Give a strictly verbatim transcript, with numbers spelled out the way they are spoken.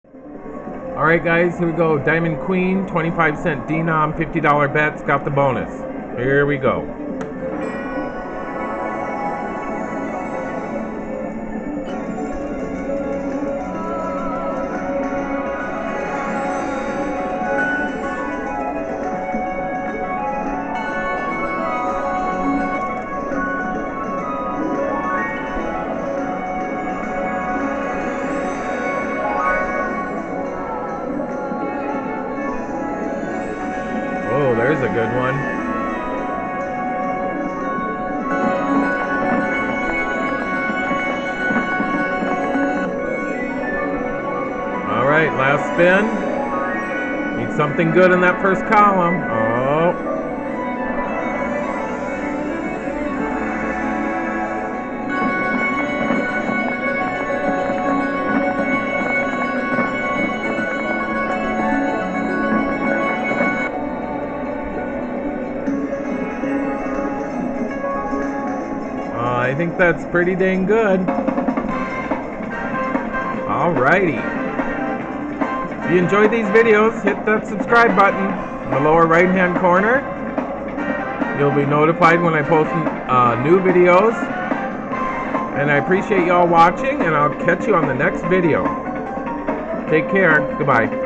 Alright guys, here we go. Diamond Queen, twenty-five cent denom, fifty dollar bets, got the bonus. Here we go. Oh, there's a good one. All right, last spin. Need something good in that first column. Oh. I think that's pretty dang good. Alrighty. If you enjoyed these videos, hit that subscribe button in the lower right hand corner. You'll be notified when I post uh, new videos. And I appreciate y'all watching, and I'll catch you on the next video. Take care. Goodbye.